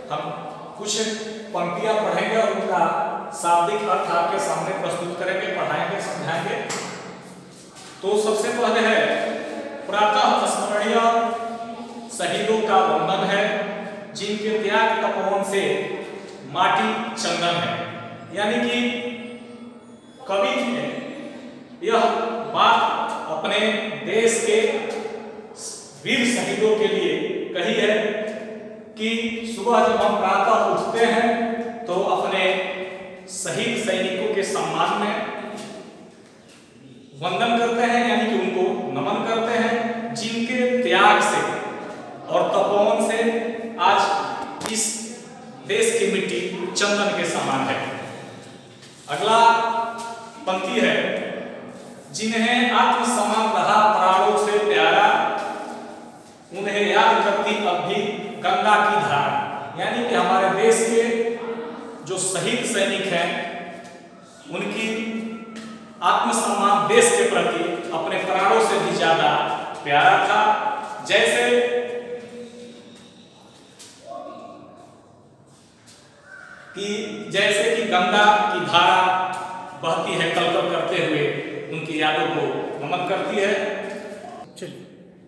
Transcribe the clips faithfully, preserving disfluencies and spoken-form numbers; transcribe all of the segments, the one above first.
हम कुछ पंक्तियां पढ़ेंगे और उनका शाब्दिक अर्थ आपके सामने प्रस्तुत करेंगे, पढ़ाएंगे, समझाएंगे। तो सबसे पहले है प्रातः स्मरणीय शहीदों का वंदन है, जिनके त्याग तपोवन से माटी चंदन है। यानी कि कवि ने यह बात अपने देश के वीर शहीदों के लिए कही है कि सुबह जब हम प्रातः उठते हैं तो अपने शहीद सैनिकों के सम्मान में वंदन करते हैं, यानी कि उनको नमन करते हैं, जिनके त्याग से और तपोवन से आज इस देश की मिट्टी चंदन के समान है। अगला पंक्ति है, जिन्हें आत्म समान रहा प्राणों से प्यारा, उन्हें याद करती अब भी गंगा की धारा। यानी कि हमारे देश के जो शहीद सैनिक हैं उनकी आत्मसम्मान देश के प्रति अपने प्राणों से भी ज्यादा प्यारा था। जैसे कि जैसे कि गंगा की धारा बहती है कलकल करते हुए, उनकी यादों को नमन करती है। चलिए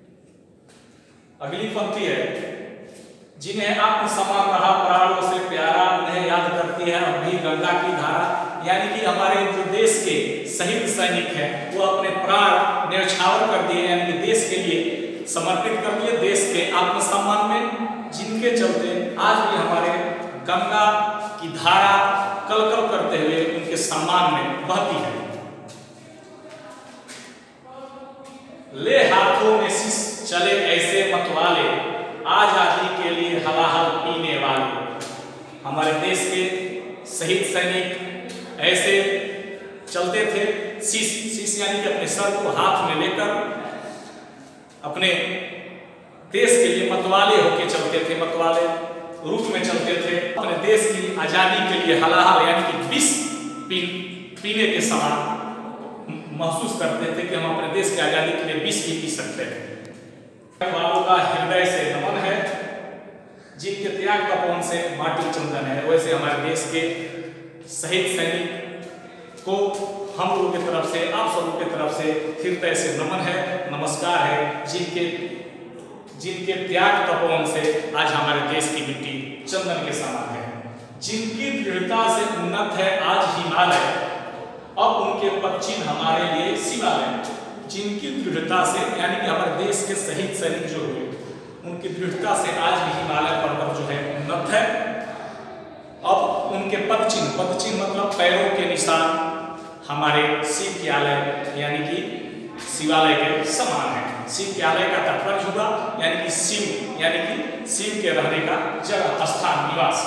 अगली पंक्ति है, जिन्हें आत्मसमान रहा प्राणों से प्यारा, उन्हें याद करती है अब भी गंगा की धारा। यानी कि हमारे जो देश के शहीद सैनिक हैं वो अपने प्राण न्यौछावर कर दिए, यानी कि देश के लिए समर्पित कर दिए, देश के आत्मसम्मान में, जिनके चलते आज भी हमारे गंगा की धारा कलकल करते हुए उनके सम्मान में बहती है। ले हाथों में शीश चले ऐसे मतवाले, आजादी के लिए हलाहल पीने वाले। हमारे देश के शहीद सैनिक ऐसे चलते थे, शीश शीश यानी कि अपने सर को हाथ में लेकर अपने देश के लिए मतवाले होके चलते थे, मतवाले रूप में चलते थे। अपने देश की आजादी के लिए हलाहल यानी कि विष पी, पीने के समान महसूस करते थे कि हम अपने देश की आजादी के लिए विष भी पी सकते हैं। वालों का हृदय से नमन है, जिनके त्याग तपोवन से माटी चंदन है। वैसे हमारे देश के शहीद सैनिक को हम लोगों की तरफ से, आप सबों की तरफ से हृदय से नमन है, नमस्कार है, जिनके जिनके त्याग तपोवन से आज हमारे देश की मिट्टी चंदन के समान है। जिनकी दृढ़ता से उन्नत है आज हिमालय, अब उनके पश्चिम हमारे लिए शिवालय। जिनकी दृढ़ता से यानी कि हमारे देश के शहीद सैनिक जो हुए उनकी दृढ़ता से आज भी हिमालय पर्वत जो है उन्नत है। अब उनके पदचिन्ह, पदचिन्ह मतलब पैरों के निशान हमारे शिवालय यानी कि शिवालय के समान है। शिवालय का तात्पर्य हुआ यानी कि शिव यानी कि शिव के रहने का जगह, स्थान, निवास।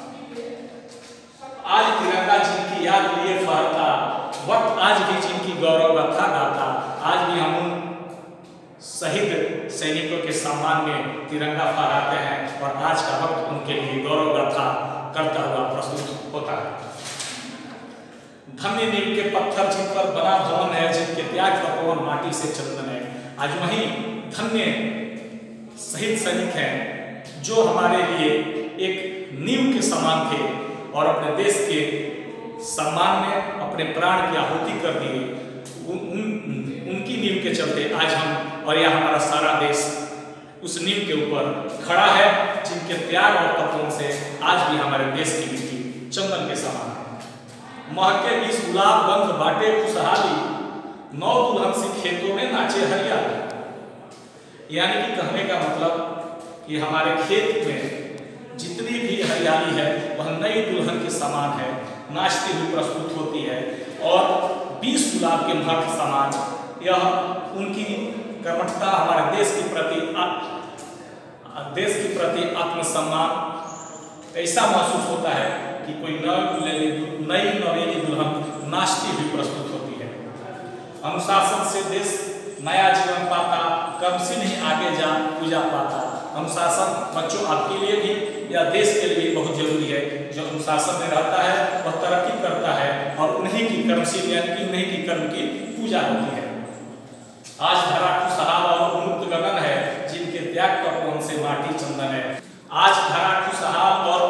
आज तिरंगा जिनकी याद लिए फहरता, वक्त आज भी जिनकी गौरव गाथा गाता। आज भी हम उन शहीद सैनिकों के सम्मान में तिरंगा फहराते हैं और आज का वक्त उनके लिए गौरव गाथा करता हुआ प्रस्तुत होता है। धन्य नीम के पत्थर जिन पर बना भवन है, जिनके त्याग तपोवन माटी से चंदन है। आज वही धन्य शहीद सैनिक हैं जो हमारे लिए एक नीम के समान थे और अपने देश के सम्मान में अपने प्राण की आहुति कर दिए। उन, उन, उनकी नींव के चलते आज हम और यह हमारा सारा देश उस नींव के ऊपर खड़ा है, जिनके त्याग और तपोवन से आज भी हमारे देश की मिट्टी चंदन के समान है। महके बीस गुलाब गंध बाटे खुशहाली, नौ दुल्हन सी खेतों में नाचे हरियाली। यानी कि कहने का मतलब कि हमारे खेत में जितनी भी हरियाली है वह नई दुल्हन के समान है, नाचती हुई प्रस्तुत होती है और बीस गुलाब के महक समान यह उनकी कर्मठता हमारे देश के प्रति देश के प्रति आत्मसम्मान ऐसा महसूस होता है कि कोई नई नवेली दुल्हन नाचती हुई प्रस्तुत होती है। अनुशासन से देश नया जीवन पाता, कर्म से नहीं आगे जा पूजा पाता। अनुशासन बच्चों आपके लिए भी या देश के लिए बहुत जरूरी है। जो अनुशासन में रहता है वह तरक्की करता है और उन्हीं की कर्मशील यानी कि उन्हीं की कर्म की पूजा होती है। आज धरा खुशहाल और मुक्त गगन है, जिनके त्याग तपोवन से माटी चंदन है। आज धरा खुशहाल और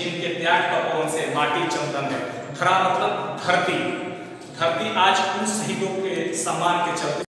जिनके त्याग तपोवन से माटी चंदन है। धरा मतलब धरती, धरती आज उन शहीदों के सम्मान के चलते